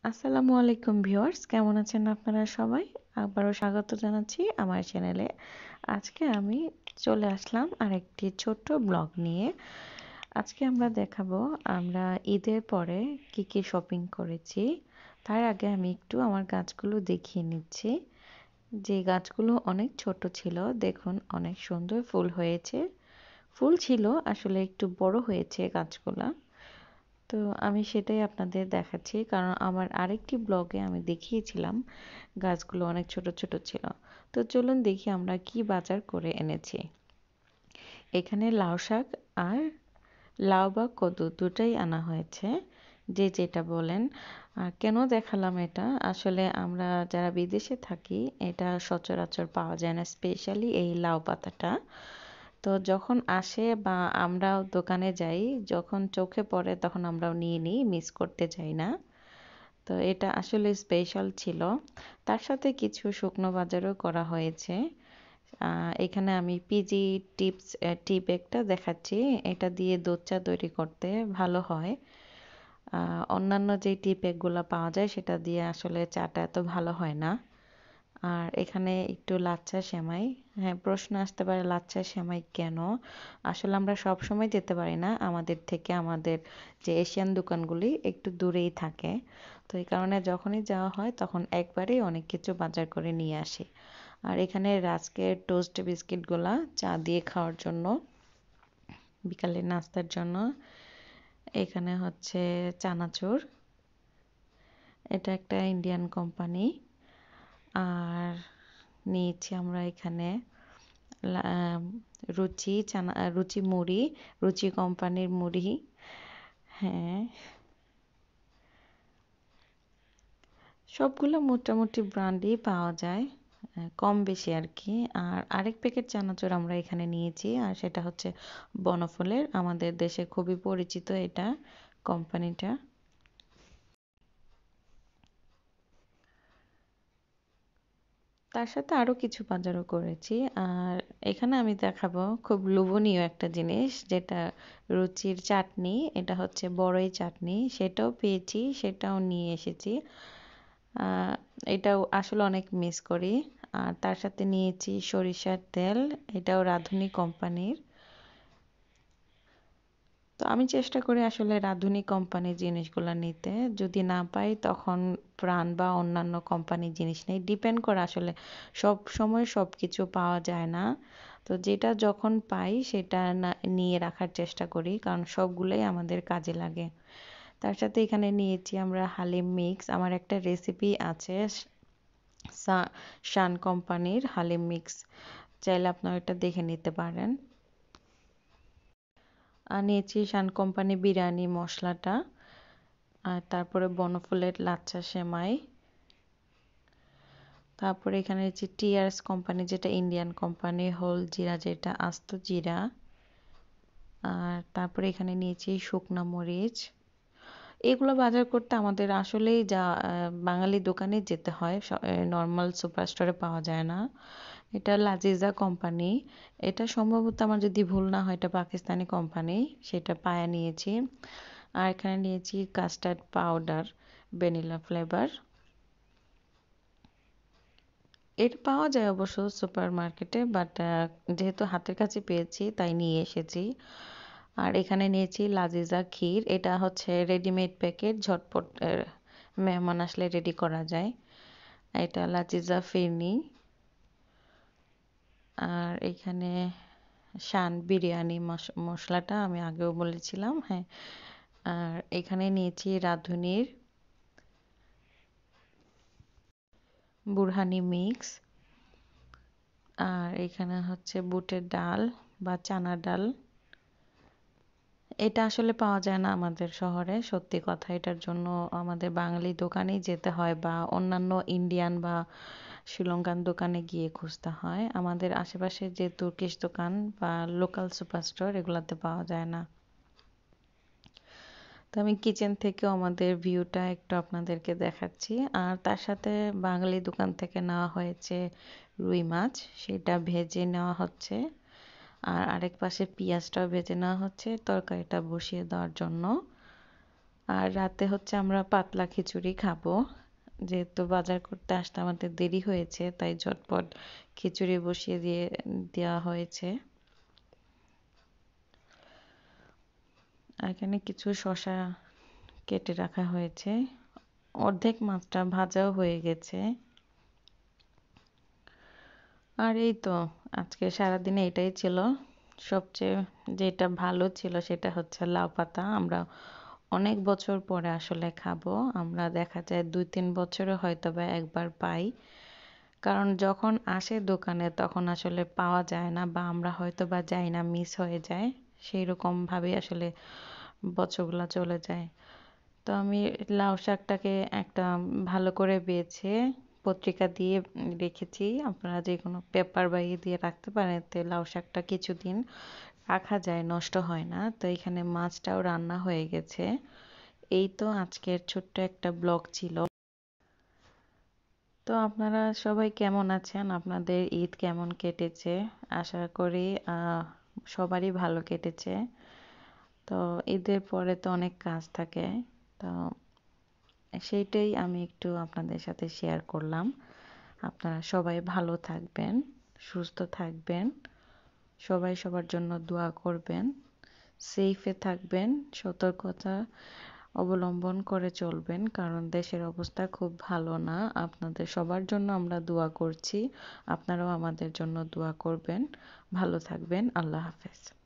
আসসালামু আলাইকুম ভিউয়ার্স, কেমন আছেন আপনারা সবাই? আবারও স্বাগত জানাচ্ছি আমার চ্যানেলে। আজকে আমি চলে আসলাম আরেকটি ছোট্ট ব্লগ নিয়ে। আজকে আমরা দেখাবো আমরা ঈদের পরে কি কি শপিং করেছি। তার আগে আমি একটু আমার গাছগুলো দেখিয়ে নিচ্ছি। যে গাছগুলো অনেক ছোট ছিল, দেখুন অনেক সুন্দর ফুল হয়েছে। ফুল ছিল আসলে একটু বড় হয়েছে গাছগুলা। তো আমি সেটাই আপনাদের দেখাচ্ছি, কারণ আমার আরেকটি ব্লগে আমি দেখিয়েছিলাম গাছগুলো অনেক ছোট ছোট ছিল। তো চলুন দেখি আমরা কি বাজার করে এনেছি। এখানে লাউ শাক আর লাউ বা কদু দুটাই আনা হয়েছে, যে যেটা বলেন। আর কেন দেখালাম এটা, আসলে আমরা যারা বিদেশে থাকি এটা সচরাচর পাওয়া যায় না, স্পেশালি এই লাউ পাতাটা। তো যখন আসে বা আমরাও দোকানে যাই, যখন চোখে পড়ে তখন আমরাও নিয়ে নিই, মিস করতে চাই না। তো এটা আসলে স্পেশাল ছিল। তার সাথে কিছু শুকনো বাজারও করা হয়েছে। এখানে আমি পিজি টিপস টি ব্যাগটা দেখাচ্ছি। এটা দিয়ে দুধ চা তৈরি করতে ভালো হয়। অন্যান্য যে টি ব্যাগগুলো পাওয়া যায় সেটা দিয়ে আসলে চাটা এত ভালো হয় না। আর এখানে একটু লাচ্ছা সেমাই। হ্যাঁ, প্রশ্ন আসতে পারে লাচ্ছা সেমাই কেন? আসলে আমরা সব সময় যেতে পারি না, আমাদের থেকে আমাদের যে এশিয়ান দোকানগুলি একটু দূরেই থাকে। তো এই কারণে যখনই যাওয়া হয় তখন একবারেই অনেক কিছু বাজার করে নিয়ে আসি। আর এখানে রাস্কের টোস্ট বিস্কিটগুলা চা দিয়ে খাওয়ার জন্য, বিকালের নাস্তার জন্য। এখানে হচ্ছে চানাচুর, এটা একটা ইন্ডিয়ান কোম্পানি। আর নিয়েছি আমরা এখানে রুচি চানা, রুচি মুড়ি, রুচি কোম্পানির মুড়ি। হ্যাঁ, সবগুলো মোটামুটি ব্র্যান্ডই পাওয়া যায়, কম বেশি আর কি। আর আরেক প্যাকেট চানাচুর আমরা এখানে নিয়েছি, আর সেটা হচ্ছে বনফলের, আমাদের দেশে খুবই পরিচিত এটা কোম্পানিটা। তার সাথে আরো কিছু বাজারও করেছি। আর এখানে আমি দেখাবো খুব লোভনীয় একটা জিনিস, যেটা রুচির চাটনি। এটা হচ্ছে বড়ই চাটনি, সেটাও পেয়েছি, সেটাও নিয়ে এসেছি। আহ, এটাও আসলে অনেক মিস করি। আর তার সাথে নিয়েছি সরিষার তেল, এটাও রাঁধুনি কোম্পানির। তো আমি চেষ্টা করি আসলে রাঁধুনি কোম্পানির জিনিসগুলো নিতে। যদি না পাই তখন প্রাণ বা অন্যান্য কোম্পানির জিনিস নেই, ডিপেন্ড করে আসলে। সব সময় সব কিছু পাওয়া যায় না। তো যেটা যখন পাই সেটা না নিয়ে রাখার চেষ্টা করি, কারণ সবগুলোই আমাদের কাজে লাগে। তার সাথে এখানে নিয়েছি আমরা হালিম মিক্স। আমার একটা রেসিপি আছে শান কোম্পানির হালিম মিক্স, চাইলে আপনারা এটা দেখে নিতে পারেন। আর নিয়েছি শান কোম্পানি বিরিয়ানি মশলাটা। আর তারপরে বনফুলের লাচ্ছা সেমাই। তারপরে এখানে নিয়েছি টিআরএস কোম্পানি, যেটা ইন্ডিয়ান কোম্পানি, হোল জিরা, যেটা আস্ত জিরা। আর তারপরে এখানে নিয়েছি শুকনা মরিচ। এগুলো বাজার করতে আমাদের আসলেই বাঙালি দোকানে যেতে হয়, নর্মাল সুপার স্টোরে পাওয়া যায় না। এটা লাজিজা কোম্পানি, এটা সম্ভবত আমার যদি ভুল না হয় এটা পাকিস্তানি কোম্পানি, সেটা পায়া নিয়েছি। আর এখানে নিয়েছি কাস্টার্ড পাউডার, ভ্যানিলা ফ্লেভার। এটা পাওয়া যায় অবশ্য সুপার মার্কেটে, বাট যেহেতু হাতের কাছে পেয়েছি তাই নিয়ে এসেছি। আর এখানে নিয়েছি লাজিজা ক্ষীর, এটা হচ্ছে রেডিমেড প্যাকেট, ঝটপট মেহমান আসলে রেডি করা যায়। এটা লাজিজা ফিরনি। আর এখানে শান বিরিয়ানি মশলাটা আমি আগেও বলেছিলাম, হ্যাঁ। আর এখানে নিয়েছি রাঁধুনির বুরহানি মিক্স। আর এখানে হচ্ছে বুটের ডাল বা চানা ডাল। এটা আসলে পাওয়া যায় না আমাদের শহরে, সত্যি কথা। এটার জন্য আমাদের বাঙালি দোকানেই যেতে হয়, বা অন্যান্য ইন্ডিয়ান বা শ্রীলঙ্কান দোকানে গিয়ে খুঁজতে হয়। আমাদের আশেপাশে যে তুর্কিশ দোকান বা লোকাল সুপার স্টোর, এগুলাতে পাওয়া যায় না। তো আমি কিচেন থেকেও আমাদের ভিউটা একটু আপনাদেরকে দেখাচ্ছি। আর তার সাথে বাঙালি দোকান থেকে নেওয়া হয়েছে রুই মাছ, সেটা ভেজে নেওয়া হচ্ছে। আর আরেক পাশে পেঁয়াজটাও ভেজে নেওয়া হচ্ছে তরকারিটা বসিয়ে দেওয়ার জন্য। আর রাতে হচ্ছে আমরা পাতলা খিচুড়ি খাবো, যেহেতু বাজার করতে আসতে আমাদের দেরি হয়েছে তাই ঝটপট খিচুড়ি বসিয়ে দেওয়া হয়েছে। আর এখানে কিছু শসা কেটে রাখা হয়েছে, অর্ধেক মাছটা ভাজাও হয়ে গেছে। আর এই তো আজকে সারাদিনে এটাই ছিল। সবচেয়ে যেটা ভালো ছিল সেটা হচ্ছে লাউ পাতা। আমরা অনেক বছর পরে আসলে খাবো। আমরা দেখা যায় 2-3 বছরে হয়তোবা একবার পাই, কারণ যখন আসে দোকানে তখন আসলে পাওয়া যায় না, বা আমরা হয়তোবা যাই না, মিস হয়ে যায়, সেই রকম ভাবে আসলে বছরগুলো চলে যায়। তো আমি লাউ শাকটাকে একটা ভালো করে বেছে পত্রিকা দিয়ে রেখেছি। আপনারা যে কোনো পেপার বা ইয়ে দিয়ে রাখতে পারেন, এতে লাউ শাকটা কিছুদিন রাখা যায়, নষ্ট হয় না। তো এখানে মাছটাও রান্না হয়ে গেছে। এই তো আজকের ছোট্ট একটা ব্লগ ছিল। তো আপনারা সবাই কেমন আছেন? আপনাদের ঈদ কেমন কেটেছে? আশা করি সবারই ভালো কেটেছে। তো ঈদের পরে তো অনেক কাজ থাকে, তো সেইটাই আমি একটু আপনাদের সাথে শেয়ার করলাম। আপনারা সবাই ভালো থাকবেন, সুস্থ থাকবেন, সবাই সবার জন্য দোয়া করবেন, সেফে থাকবেন, সতর্কতা অবলম্বন করে চলবেন, কারণ দেশের অবস্থা খুব ভালো না। আপনাদের সবার জন্য আমরা দোয়া করছি, আপনারাও আমাদের জন্য দোয়া করবেন। ভালো থাকবেন। আল্লাহ হাফেজ।